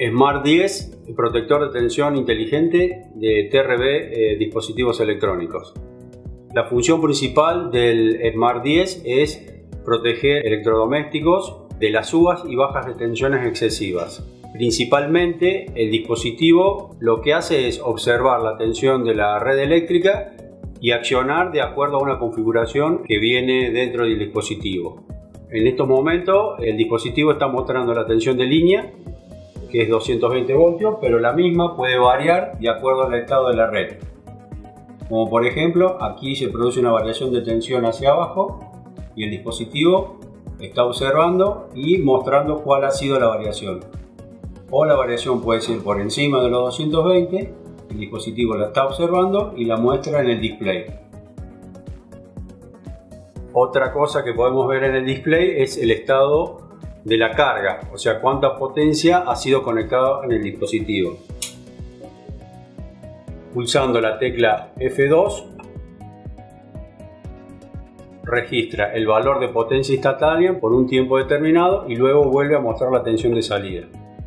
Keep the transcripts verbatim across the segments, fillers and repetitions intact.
Smart diez, protector de tensión inteligente de T R B eh, dispositivos electrónicos. La función principal del Smart diez es proteger electrodomésticos de las subas y bajas de tensiones excesivas. Principalmente el dispositivo lo que hace es observar la tensión de la red eléctrica y accionar de acuerdo a una configuración que viene dentro del dispositivo. En estos momentos el dispositivo está mostrando la tensión de línea, que es doscientos veinte voltios, pero la misma puede variar de acuerdo al estado de la red. Como por ejemplo, aquí se produce una variación de tensión hacia abajo y el dispositivo está observando y mostrando cuál ha sido la variación. O la variación puede ser por encima de los doscientos veinte, el dispositivo la está observando y la muestra en el display. Otra cosa que podemos ver en el display es el estado de la carga, o sea, cuánta potencia ha sido conectada en el dispositivo. Pulsando la tecla F dos registra el valor de potencia instantánea por un tiempo determinado y luego vuelve a mostrar la tensión de salida.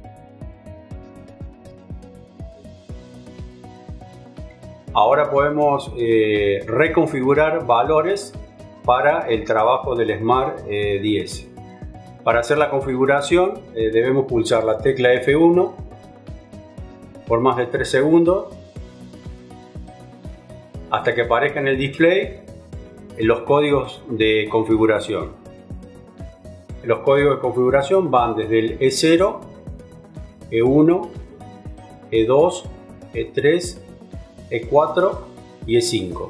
Ahora podemos eh, reconfigurar valores para el trabajo del Smart eh, diez. Para hacer la configuración eh, debemos pulsar la tecla F uno por más de tres segundos hasta que aparezca en el display los códigos de configuración. Los códigos de configuración van desde el E cero, E uno, E dos, E tres, E cuatro y E cinco.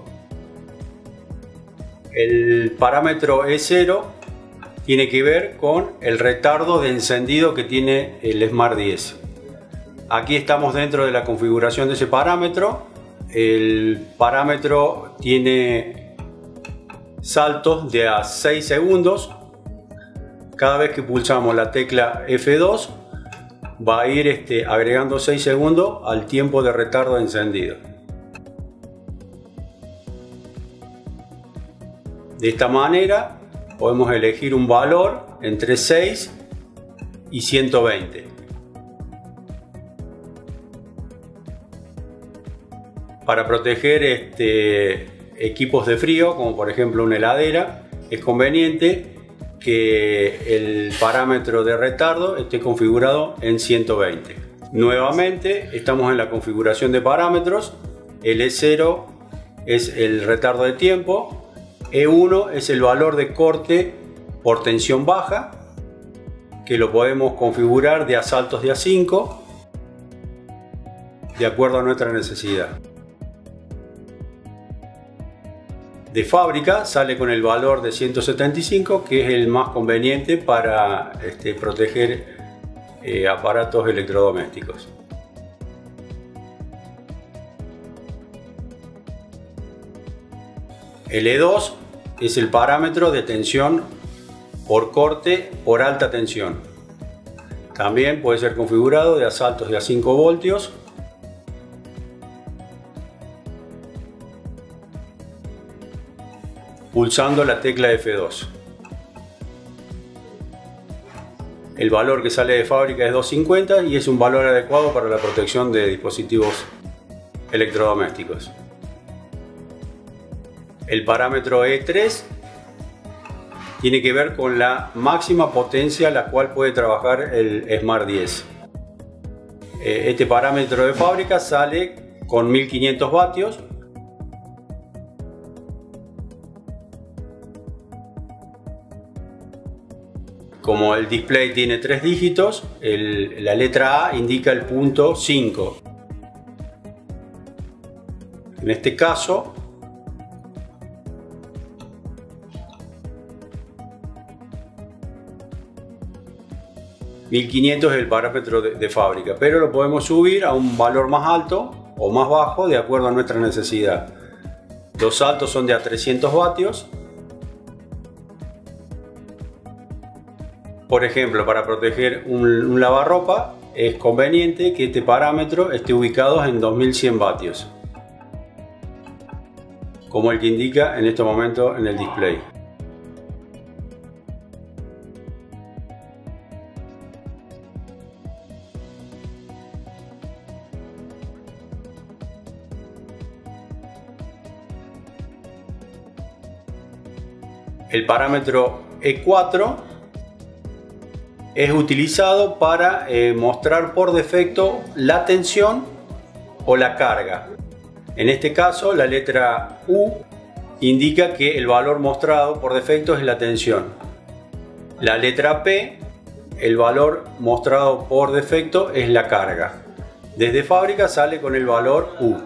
El parámetro E cero tiene que ver con el retardo de encendido que tiene el Smart diez. Aquí estamos dentro de la configuración de ese parámetro. El parámetro tiene saltos de a seis segundos. Cada vez que pulsamos la tecla F dos va a ir este, agregando seis segundos al tiempo de retardo de encendido. De esta manera podemos elegir un valor entre seis y ciento veinte. Para proteger este, equipos de frío, como por ejemplo una heladera, es conveniente que el parámetro de retardo esté configurado en ciento veinte. Nuevamente estamos en la configuración de parámetros. El E cero es el retardo de tiempo. E uno es el valor de corte por tensión baja, que lo podemos configurar de a saltos de a cinco de acuerdo a nuestra necesidad. De fábrica sale con el valor de ciento setenta y cinco, que es el más conveniente para este, proteger eh, aparatos electrodomésticos. El E dos es el parámetro de tensión por corte por alta tensión. También puede ser configurado de a saltos de a cinco voltios. Pulsando la tecla F dos. El valor que sale de fábrica es doscientos cincuenta y es un valor adecuado para la protección de dispositivos electrodomésticos. El parámetro E tres tiene que ver con la máxima potencia a la cual puede trabajar el Smart diez. Este parámetro de fábrica sale con mil quinientos vatios. Como el display tiene tres dígitos, el, la letra A indica el punto cinco. En este caso, mil quinientos es el parámetro de, de fábrica, pero lo podemos subir a un valor más alto o más bajo de acuerdo a nuestra necesidad. Los saltos son de a trescientos vatios. Por ejemplo, para proteger un, un lavarropa es conveniente que este parámetro esté ubicado en dos mil cien vatios, como el que indica en este momento en el display. El parámetro E cuatro es utilizado para eh, mostrar por defecto la tensión o la carga. En este caso, la letra U indica que el valor mostrado por defecto es la tensión. La letra P, el valor mostrado por defecto es la carga. Desde fábrica sale con el valor U.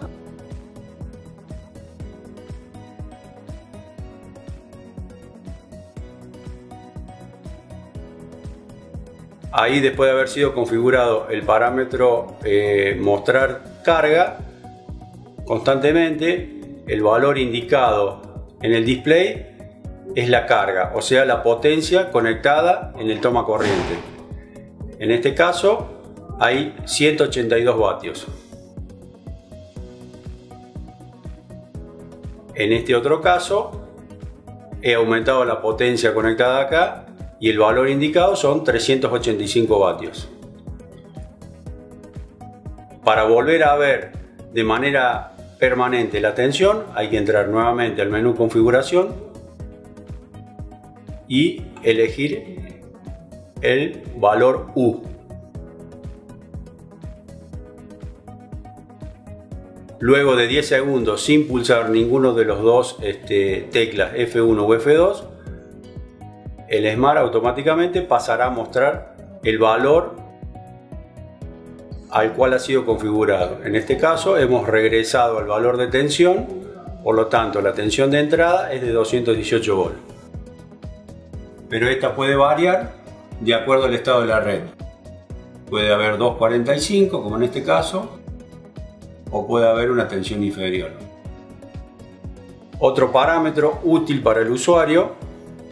Ahí, después de haber sido configurado el parámetro eh, mostrar carga, constantemente el valor indicado en el display es la carga, o sea, la potencia conectada en el toma corriente. En este caso hay ciento ochenta y dos vatios. En este otro caso he aumentado la potencia conectada acá y el valor indicado son trescientos ochenta y cinco vatios. Para volver a ver de manera permanente la tensión hay que entrar nuevamente al menú configuración y elegir el valor U. Luego de diez segundos sin pulsar ninguno de los dos este, teclas F uno o F dos, el Smart automáticamente pasará a mostrar el valor al cual ha sido configurado. En este caso hemos regresado al valor de tensión, por lo tanto la tensión de entrada es de doscientos dieciocho volts. Pero esta puede variar de acuerdo al estado de la red. Puede haber doscientos cuarenta y cinco como en este caso, o puede haber una tensión inferior. Otro parámetro útil para el usuario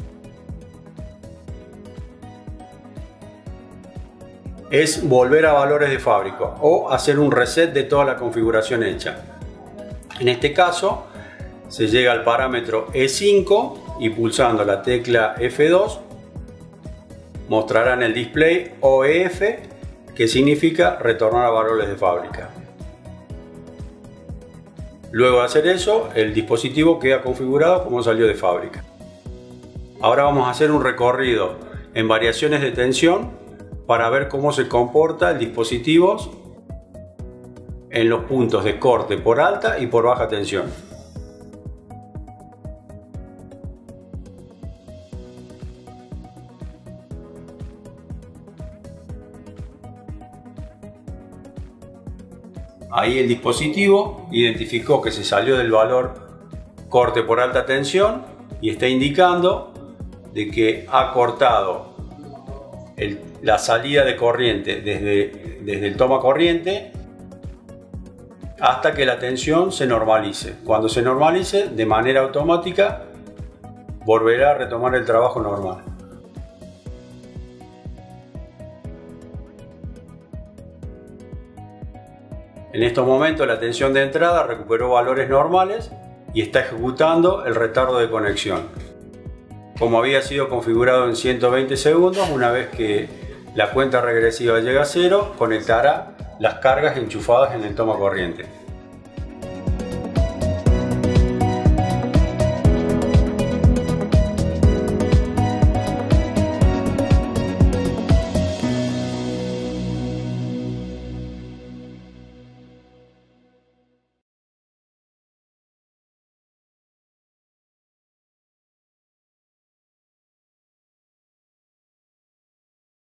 es volver a valores de fábrica o hacer un reset de toda la configuración hecha. En este caso se llega al parámetro E cinco y pulsando la tecla F dos mostrará en el display O E F, que significa retornar a valores de fábrica. Luego de hacer eso, el dispositivo queda configurado como salió de fábrica. Ahora vamos a hacer un recorrido en variaciones de tensión para ver cómo se comporta el dispositivo en los puntos de corte por alta y por baja tensión. Ahí el dispositivo identificó que se salió del valor corte por alta tensión y está indicando de que ha cortado el, la salida de corriente desde, desde el toma corriente hasta que la tensión se normalice. Cuando se normalice, de manera automática volverá a retomar el trabajo normal. En estos momentos la tensión de entrada recuperó valores normales y está ejecutando el retardo de conexión, como había sido configurado en ciento veinte segundos. Una vez que la cuenta regresiva llega a cero, conectará las cargas enchufadas en el toma corriente.